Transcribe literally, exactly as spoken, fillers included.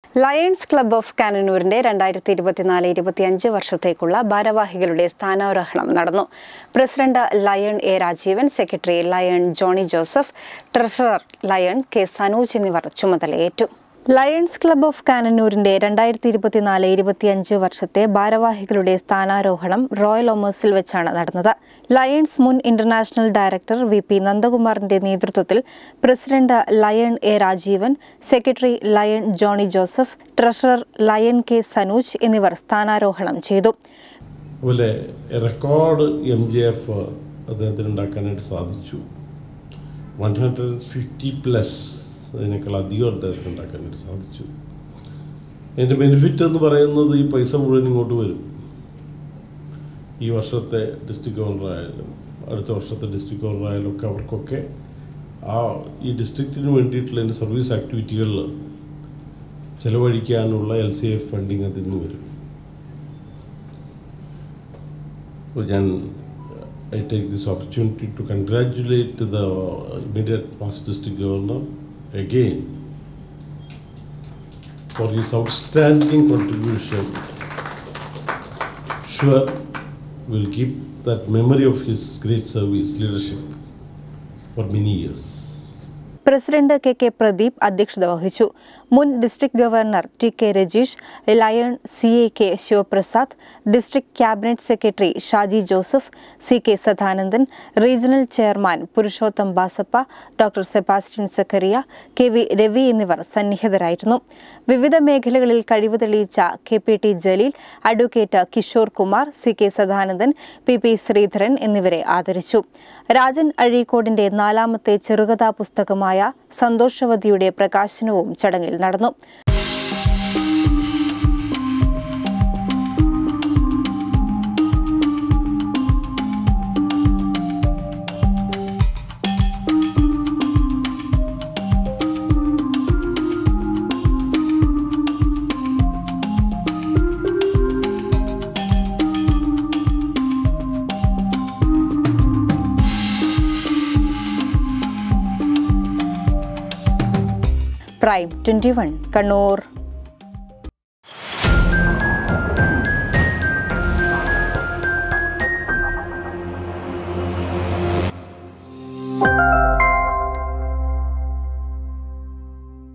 Lions club of കാനനൂരിന്റെ രണ്ടായിരത്തി ഇരുപത്തിനാല് ഇരുപത്തിയഞ്ച് വർഷത്തേക്കുള്ള ഭാരവാഹികളുടെ സ്ഥാനാരോഹണം നടന്നു. President Lion A Rajeevan, secretary Lion Johny Joseph, treasurer Lion K Sanooj എന്നിവർ ചുമതലയേറ്റു. ലയൺസ് ക്ലബ് ഓഫ് കാനനൂരിന്റെ രണ്ടായിരത്തി ഇരുപത്തിനാല് ഇരുപത്തിയഞ്ച് വർഷത്തെ ഭാരവാഹികളുടെ സ്ഥാനാരോഹണം റോയൽ ഒമേഴ്സിൽ വെച്ചാണ് നടന്നത്. ലയൺസ് മുൻ ഇന്റർനാഷണൽ ഡയറക്ടർ വി പി നന്ദകുമാറിന്റെ നേതൃത്വത്തിൽ president Lion A Rajeevan, secretary Lion Johny Joseph, treasurer Lion K Sanooj എന്നിവർ സ്ഥാനാരോഹണം ചെയ്തു. റെക്കോർഡ് എം ജെ എഫ് അദ്ദേഹത്തിന് ഉണ്ടാക്കാനായിട്ട് സാധിച്ചു. വൺ ഹൺഡ്രഡ് ഫിഫ്റ്റി പ്ലസ് അതിനേക്കാൾ അധികം അദ്ദേഹത്തിന് ഉണ്ടാക്കാനായിട്ട് സാധിച്ചു. അതിൻ്റെ ബെനിഫിറ്റ് എന്ന് പറയുന്നത് ഈ പൈസ മുഴുവൻ ഇങ്ങോട്ട് വരും. ഈ വർഷത്തെ ഡിസ്ട്രിക്ട് ഗവർണറായാലും അടുത്ത വർഷത്തെ ഡിസ്ട്രിക്ട് ഗവർണറായാലും ഒക്കെ അവർക്കൊക്കെ ആ ഈ ഡിസ്ട്രിക്റ്റിന് വേണ്ടിയിട്ടുള്ള എൻ്റെ സർവീസ് ആക്ടിവിറ്റികളിൽ ചിലവഴിക്കാനുള്ള എൽ സി എഫ് ഫണ്ടിങ് അതിൽ നിന്ന് വരും. അപ്പോൾ ഞാൻ I take this opportunity to congratulate the immediate past district governor again for his outstanding contribution. Sure, will keep that memory of his great service leadership for many years. President K K Pradeep അധ്യക്ഷത വഹിച്ചു. മുൻ district governor T K Rajeesh, Lion C A K Sivaprasad, district cabinet secretary Shaji Joseph, C K Sadanandan, regional chairman Purushotham Basappa, doctor Sebastian Zachariah, K V Ravi എന്നിവർ സന്നിഹിതരായിരുന്നു. വിവിധ മേഖലകളിൽ കഴിവ് തെളിയിച്ച K P T Jaleel, advocate Kishore Kumar, C K Sadanandan, P P Sreedharan എന്നിവരെ ആദരിച്ചു. രാജൻ അഴീക്കോടിന്റെ നാലാമത്തെ ചെറുകഥാ പുസ്തകമായ സന്തോഷവതിയുടെ പ്രകാശനവും ചടങ്ങിൽ നടന്നു. Prime twenty one Kannur.